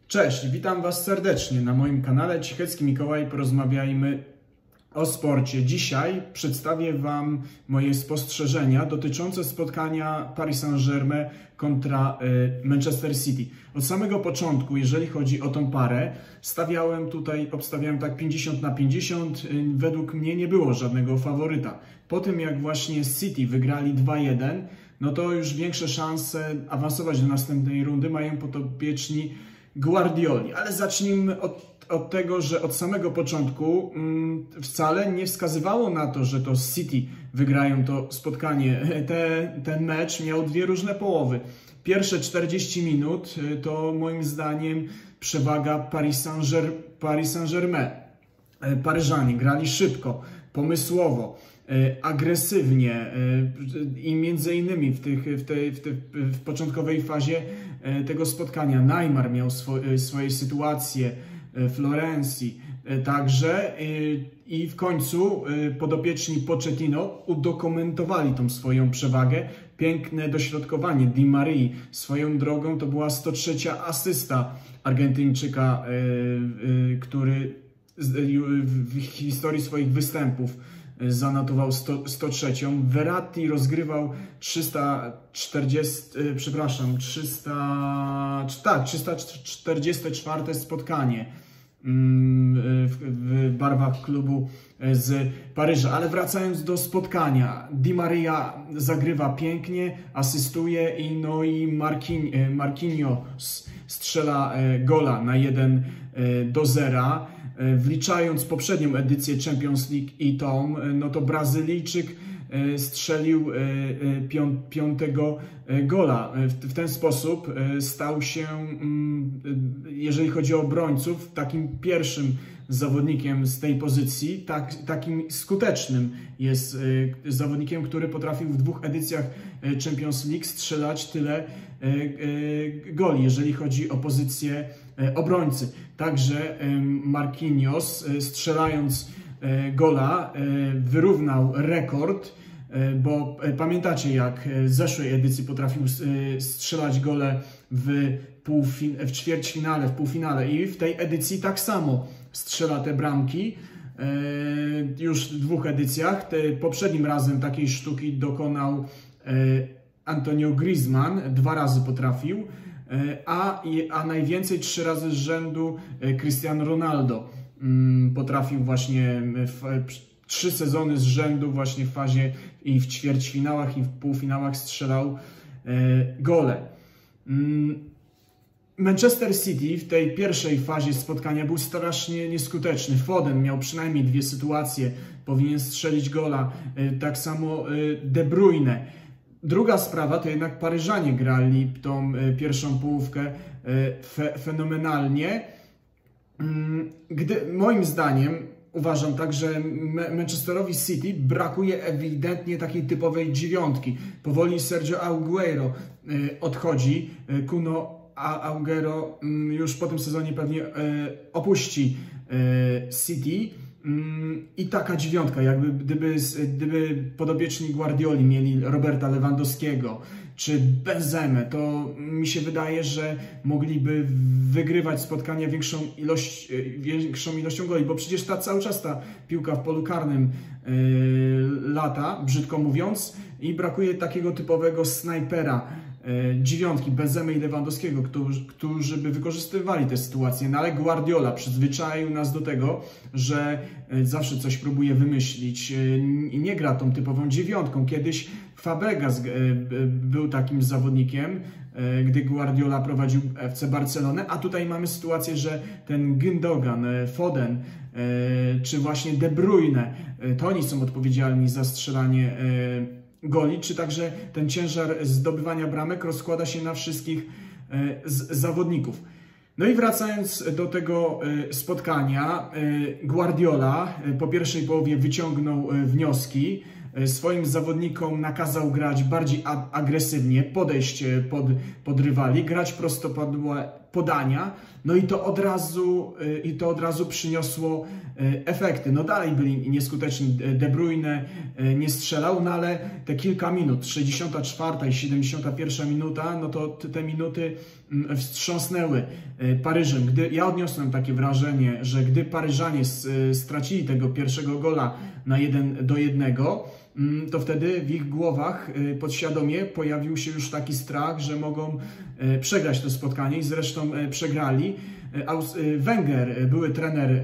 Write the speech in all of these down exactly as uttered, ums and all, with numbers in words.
Cześć, witam Was serdecznie na moim kanale Cichecki Mikołaj. Porozmawiajmy o sporcie. Dzisiaj przedstawię Wam moje spostrzeżenia dotyczące spotkania Paris Saint-Germain kontra y, Manchester City. Od samego początku, jeżeli chodzi o tą parę, stawiałem tutaj, obstawiałem tak pięćdziesiąt na pięćdziesiąt. Y, według mnie nie było żadnego faworyta. Po tym jak właśnie City wygrali dwa jeden, no to już większe szanse awansować do następnej rundy mają podopieczni Guardioli. Ale zacznijmy od, od tego, że od samego początku mm, wcale nie wskazywało na to, że to City wygrają to spotkanie. Te, ten mecz miał dwie różne połowy. Pierwsze czterdzieści minut to moim zdaniem przewaga Paris Saint-Germain. Paryżanie grali szybko, pomysłowo, agresywnie i między innymi w, tych, w, tej, w, tej, w początkowej fazie tego spotkania Neymar miał swo, swoje sytuacje, Florencji także i w końcu podopieczni Pochettino udokumentowali tą swoją przewagę. Piękne dośrodkowanie Di Marii swoją drogą to była sto trzecia asysta Argentyńczyka, który w historii swoich występów zanotował sto trzecią. Verratti rozgrywał trzysta czterdzieści, przepraszam, trzysta, tak, trzysta czterdzieste czwarte spotkanie w, w barwach klubu z Paryża. Ale wracając do spotkania, Di Maria zagrywa pięknie, asystuje i no i Marquinhos Marquinhos strzela gola na jeden do zera. Wliczając poprzednią edycję Champions League i tą, no to Brazylijczyk strzelił piątego gola. W ten sposób stał się, jeżeli chodzi o obrońców, takim pierwszym zawodnikiem z tej pozycji, tak, takim skutecznym jest zawodnikiem, który potrafił w dwóch edycjach Champions League strzelać tyle goli, jeżeli chodzi o pozycję obrońcy. Także Marquinhos, strzelając gola, wyrównał rekord, bo pamiętacie, jak w zeszłej edycji potrafił strzelać gole w, w ćwierćfinale, w półfinale i w tej edycji tak samo strzela te bramki. Już w dwóch edycjach. Poprzednim razem takiej sztuki dokonał Antonio Griezmann, dwa razy potrafił, a, a najwięcej trzy razy z rzędu Cristiano Ronaldo potrafił właśnie w, trzy sezony z rzędu właśnie w fazie i w ćwierćfinałach i w półfinałach strzelał gole. Manchester City w tej pierwszej fazie spotkania był strasznie nieskuteczny. Foden miał przynajmniej dwie sytuacje, powinien strzelić gola, tak samo De Bruyne. Druga sprawa to jednak Paryżanie grali tą pierwszą połówkę fe, fenomenalnie. Gdy, moim zdaniem uważam tak, że Manchesterowi City brakuje ewidentnie takiej typowej dziewiątki. Powoli Sergio Aguero odchodzi, Kuno Aguero już po tym sezonie pewnie opuści City. I taka dziewiątka, jakby gdyby, gdyby podobieczni Guardioli mieli Roberta Lewandowskiego czy Benzemę, to mi się wydaje, że mogliby wygrywać spotkania większą, ilość, większą ilością goli, bo przecież ta cały czas ta piłka w polu karnym yy, lata, brzydko mówiąc, i brakuje takiego typowego snajpera, dziewiątki Benzemy i Lewandowskiego, którzy, którzy by wykorzystywali te sytuacje. No ale Guardiola przyzwyczaił nas do tego, że zawsze coś próbuje wymyślić i nie gra tą typową dziewiątką. Kiedyś Fabregas był takim zawodnikiem, gdy Guardiola prowadził F C Barcelonę, a tutaj mamy sytuację, że ten Gündogan, Foden czy właśnie De Bruyne, to oni są odpowiedzialni za strzelanie goli, czy także ten ciężar zdobywania bramek rozkłada się na wszystkich z zawodników. No i wracając do tego spotkania, Guardiola po pierwszej połowie wyciągnął wnioski, swoim zawodnikom nakazał grać bardziej agresywnie, podejść pod, pod rywali, grać prostopadłe podania, no i to od razu, i to od razu przyniosło efekty. No dalej byli nieskuteczni, De Bruyne nie strzelał, no ale te kilka minut, sześćdziesiąta czwarta i siedemdziesiąta pierwsza minuta, no to te minuty wstrząsnęły Paryżem. Gdy, ja odniosłem takie wrażenie, że gdy Paryżanie stracili tego pierwszego gola na jeden do jednego, to wtedy w ich głowach podświadomie pojawił się już taki strach, że mogą przegrać to spotkanie i zresztą przegrali. Wenger, były trener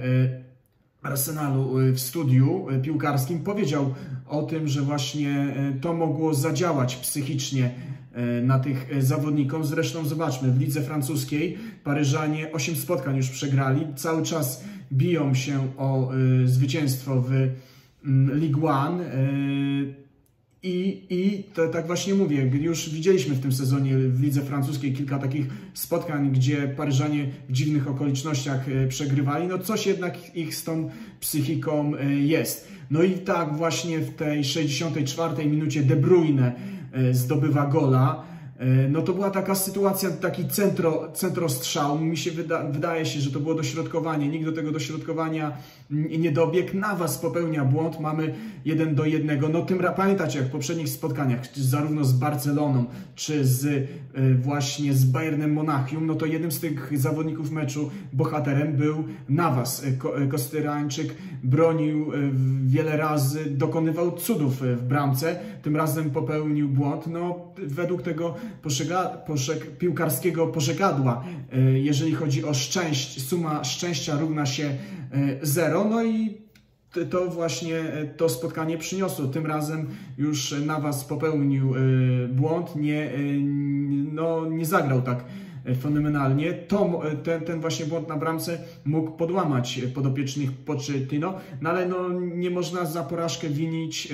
Arsenalu, w studiu piłkarskim powiedział o tym, że właśnie to mogło zadziałać psychicznie na tych zawodnikom. Zresztą zobaczmy, w lidze francuskiej Paryżanie osiem spotkań już przegrali, cały czas biją się o y, zwycięstwo w y, Ligue jeden y, i, i to, tak właśnie mówię, już widzieliśmy w tym sezonie w lidze francuskiej kilka takich spotkań, gdzie Paryżanie w dziwnych okolicznościach y, przegrywali. No coś jednak ich z tą psychiką y, jest. No i tak właśnie w tej sześćdziesiątej czwartej minucie De Bruyne zdobywa gola. No to była taka sytuacja, taki centro, centrostrzał. Mi się wyda, wydaje się, że to było dośrodkowanie. Nikt do tego dośrodkowania nie dobiegł. Navas popełnia błąd. Mamy jeden do jednego. No tym, pamiętacie, jak w poprzednich spotkaniach, zarówno z Barceloną, czy z właśnie z Bayernem Monachium, no to jednym z tych zawodników meczu, bohaterem, był Navas. Kostyrańczyk bronił wiele razy, dokonywał cudów w bramce. Tym razem popełnił błąd. No według tego Pożega, pożeg, piłkarskiego pożegadła, jeżeli chodzi o szczęść, suma szczęścia równa się zero, no i to właśnie to spotkanie przyniosło. Tym razem już Navas popełnił błąd, nie, no, nie zagrał tak fenomenalnie. To, ten, ten właśnie błąd na bramce mógł podłamać podopiecznych Pochettino, no ale no, nie można za porażkę winić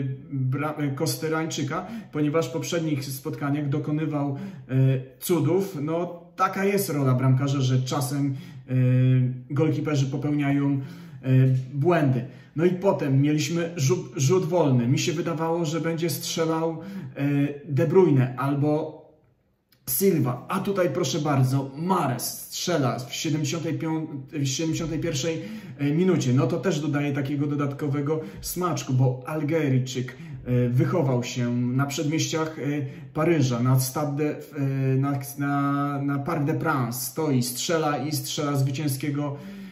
yy, Kostyrańczyka, ponieważ w poprzednich spotkaniach dokonywał yy, cudów. No taka jest rola bramkarza, że czasem yy, golkiperzy popełniają yy, błędy. No i potem mieliśmy rzut, rzut wolny. Mi się wydawało, że będzie strzelał yy, De Bruyne albo Silva, a tutaj proszę bardzo, Mahrez strzela w siedemdziesiątej pierwszej minucie. No to też dodaje takiego dodatkowego smaczku, bo Algéryjczyk wychował się na przedmieściach Paryża, na, Stade, na, na, na Parc des Princes, stoi, strzela i strzela zwycięskiego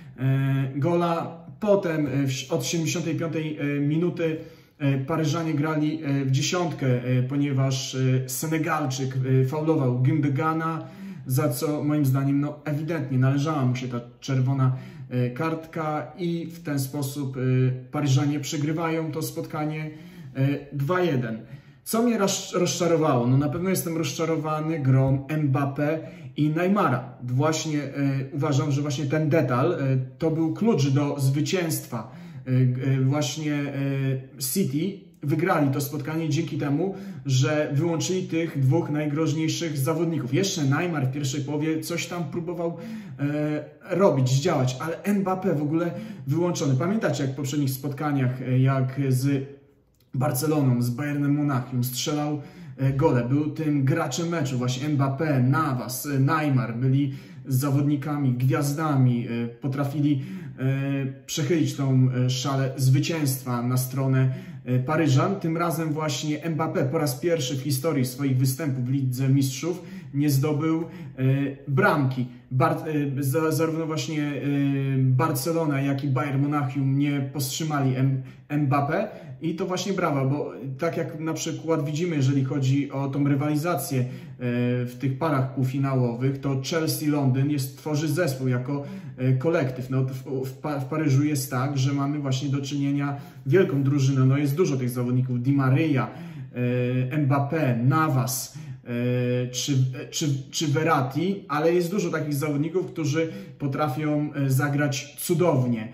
gola. Potem od siedemdziesiątej piątej minuty Paryżanie grali w dziesiątkę, ponieważ Senegalczyk faulował Gündogana, za co moim zdaniem no, ewidentnie należała mu się ta czerwona kartka i w ten sposób Paryżanie przegrywają to spotkanie dwa jeden. Co mnie rozczarowało? No na pewno jestem rozczarowany grą Mbappé i Neymara. Właśnie uważam, że właśnie ten detal to był klucz do zwycięstwa. Właśnie City wygrali to spotkanie dzięki temu, że wyłączyli tych dwóch najgroźniejszych zawodników. Jeszcze Neymar w pierwszej połowie coś tam próbował e, robić, działać, ale Mbappé w ogóle wyłączony. Pamiętacie, jak w poprzednich spotkaniach, jak z Barceloną, z Bayernem Monachium strzelał gole. Był tym graczem meczu, właśnie Mbappé, Navas, Neymar byli zawodnikami, gwiazdami, potrafili przechylić tą szalę zwycięstwa na stronę Paryżan. Tym razem właśnie Mbappé po raz pierwszy w historii swoich występów w Lidze Mistrzów nie zdobył bramki. Bar zarówno właśnie Barcelona, jak i Bayern Monachium nie powstrzymali Mbappé i to właśnie brawa, bo tak jak na przykład widzimy, jeżeli chodzi o tą rywalizację w tych parach półfinałowych, to Chelsea Londyn jest, tworzy zespół jako kolektyw. No, w, w, w Paryżu jest tak, że mamy właśnie do czynienia wielką drużyną, no jest dużo tych zawodników, Di Maria, Mbappé, Navas, Czy, czy, czy Verratti, ale jest dużo takich zawodników, którzy potrafią zagrać cudownie.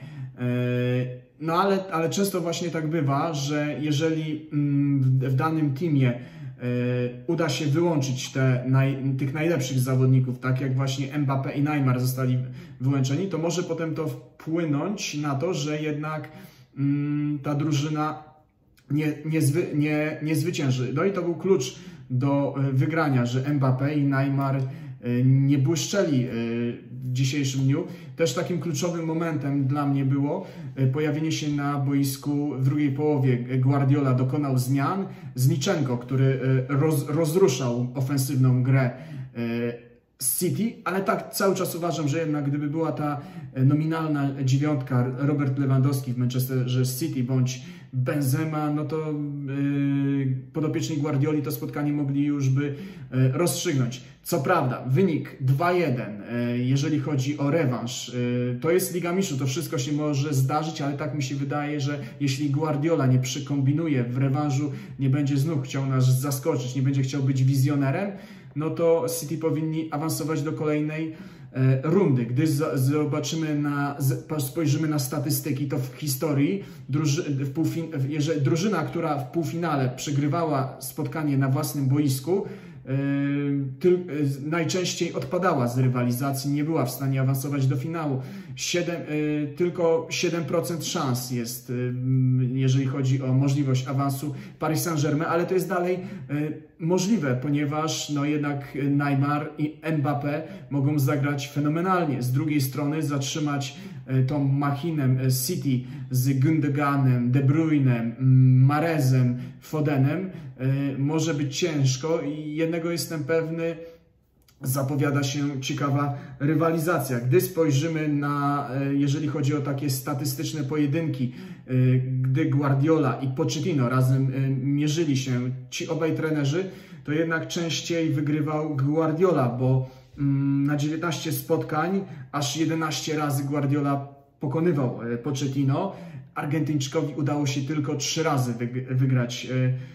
No ale, ale często właśnie tak bywa, że jeżeli w danym teamie uda się wyłączyć te naj, tych najlepszych zawodników, tak jak właśnie Mbappé i Neymar zostali wyłączeni, to może potem to wpłynąć na to, że jednak ta drużyna nie, nie, zwy, nie, nie zwycięży. No i to był klucz do wygrania, że Mbappé i Neymar nie błyszczeli w dzisiejszym dniu. Też takim kluczowym momentem dla mnie było pojawienie się na boisku w drugiej połowie. Guardiola dokonał zmian. Zniczenko, który roz, rozruszał ofensywną grę z City, ale tak cały czas uważam, że jednak gdyby była ta nominalna dziewiątka Robert Lewandowski w Manchesterze City bądź Benzema, no to yy, podopieczni Guardioli to spotkanie mogli już by yy, rozstrzygnąć. Co prawda, wynik dwa jeden, yy, jeżeli chodzi o rewanż, yy, to jest Liga Mistrzów, to wszystko się może zdarzyć, ale tak mi się wydaje, że jeśli Guardiola nie przykombinuje w rewanżu, nie będzie znów chciał nas zaskoczyć, nie będzie chciał być wizjonerem, no to City powinni awansować do kolejnej e, rundy. Gdy z, zobaczymy na, z, spojrzymy na statystyki, to w historii druży, w półfin, jeżeli, drużyna, która w półfinale przegrywała spotkanie na własnym boisku, e, ty, e, najczęściej odpadała z rywalizacji, nie była w stanie awansować do finału. siedem, e, tylko siedem procent szans jest, e, jeżeli chodzi o możliwość awansu Paris Saint-Germain, ale to jest dalej e, możliwe, ponieważ no jednak Neymar i Mbappé mogą zagrać fenomenalnie. Z drugiej strony zatrzymać tą machinę City z Gündoganem, De Bruynem, Marezem, Fodenem może być ciężko i jednego jestem pewny, zapowiada się ciekawa rywalizacja. Gdy spojrzymy na, jeżeli chodzi o takie statystyczne pojedynki, gdy Guardiola i Pochettino razem mierzyli się, ci obaj trenerzy, to jednak częściej wygrywał Guardiola, bo na dziewiętnaście spotkań aż jedenaście razy Guardiola pokonywał Pochettino. Argentyńczykowi udało się tylko trzy razy wygrać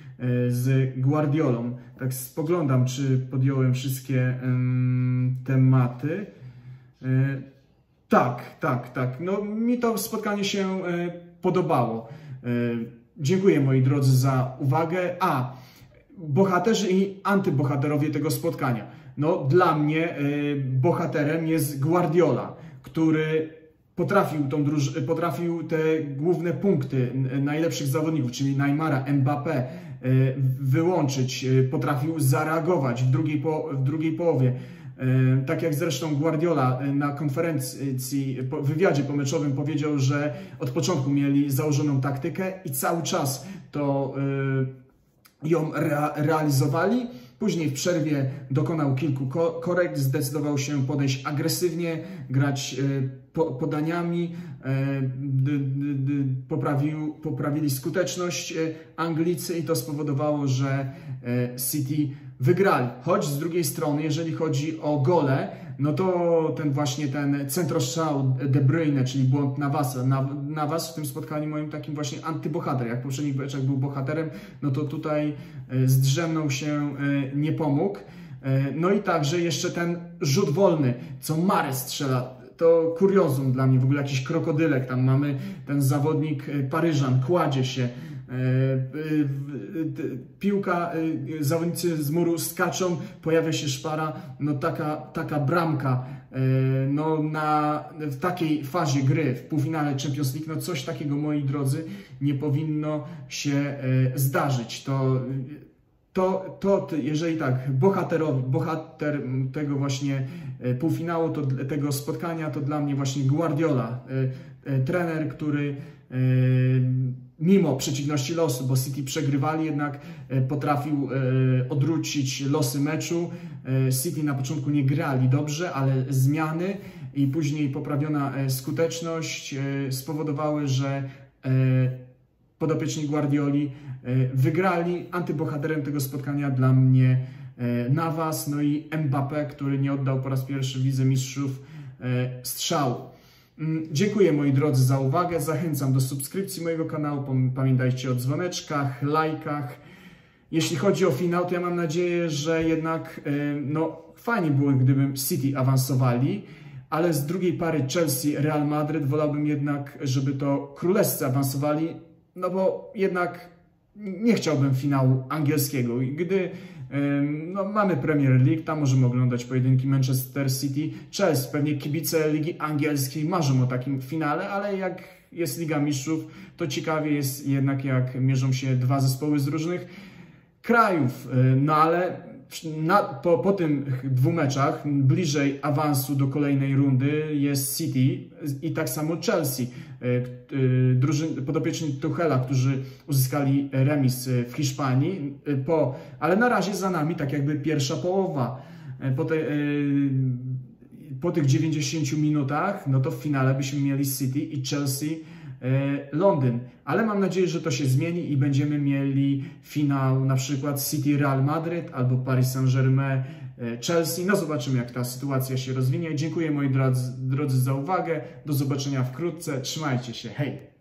z Guardiolą. Tak spoglądam, czy podjąłem wszystkie um, tematy. E, tak, tak, tak. No, mi to spotkanie się e, podobało. E, dziękuję, moi drodzy, za uwagę. A, bohaterzy i antybohaterowie tego spotkania. No, dla mnie e, bohaterem jest Guardiola, który potrafił, tą druż- potrafił te główne punkty najlepszych zawodników, czyli Neymara, Mbappé, wyłączyć, potrafił zareagować w drugiej, po, w drugiej połowie. Tak jak zresztą Guardiola na konferencji, w wywiadzie pomeczowym powiedział, że od początku mieli założoną taktykę i cały czas to ją rea realizowali. Później w przerwie dokonał kilku korekt, zdecydował się podejść agresywnie, grać podaniami, poprawił, poprawili skuteczność Anglicy i to spowodowało, że City wygrali. Choć z drugiej strony, jeżeli chodzi o gole, no to ten właśnie ten centrostrzał De Bruyne, czyli błąd Navasa. Navas w tym spotkaniu moim takim właśnie antybohater. Jak w poprzednich meczach był bohaterem, no to tutaj zdrzemnął się, nie pomógł. No i także jeszcze ten rzut wolny, co Mahrez strzela. To kuriozum dla mnie, w ogóle jakiś krokodylek. Tam mamy ten zawodnik Paryżan, kładzie się. Piłka, zawodnicy z muru skaczą, pojawia się szpara, no taka, taka bramka, no na, w takiej fazie gry, w półfinale Champions League, no coś takiego, moi drodzy, nie powinno się zdarzyć. To, to, to jeżeli tak, bohaterowi, bohater tego właśnie półfinału, to, tego spotkania, to dla mnie właśnie Guardiola, trener, który mimo przeciwności losu, bo City przegrywali, jednak potrafił odwrócić losy meczu. City na początku nie grali dobrze, ale zmiany i później poprawiona skuteczność spowodowały, że podopieczni Guardioli wygrali. Antybohaterem tego spotkania dla mnie Navas, no i Mbappé, który nie oddał po raz pierwszy w Lidze Mistrzów strzału. Dziękuję, moi drodzy, za uwagę. Zachęcam do subskrypcji mojego kanału. Pamiętajcie o dzwoneczkach, lajkach. Jeśli chodzi o finał, to ja mam nadzieję, że jednak no, fajnie było, gdybym City awansowali, ale z drugiej pary Chelsea-Real Madryt wolałbym jednak, żeby to królewscy awansowali, no bo jednak nie chciałbym finału angielskiego. I gdy no, mamy Premier League, tam możemy oglądać pojedynki Manchester City, Chelsea. Pewnie kibice Ligi Angielskiej marzą o takim finale, ale jak jest Liga Mistrzów, to ciekawie jest jednak, jak mierzą się dwa zespoły z różnych krajów. No ale na, po, po tych dwóch meczach bliżej awansu do kolejnej rundy jest City i tak samo Chelsea. Drużyn, podopieczni Tuchela, którzy uzyskali remis w Hiszpanii, po, ale na razie za nami tak jakby pierwsza połowa po, te, po tych dziewięćdziesięciu minutach, no to w finale byśmy mieli City i Chelsea Londyn, ale mam nadzieję, że to się zmieni i będziemy mieli finał na przykład City Real Madryt albo Paris Saint-Germain Chelsea. No zobaczymy, jak ta sytuacja się rozwinie. Dziękuję moi drodzy, drodzy za uwagę. Do zobaczenia wkrótce. Trzymajcie się. Hej!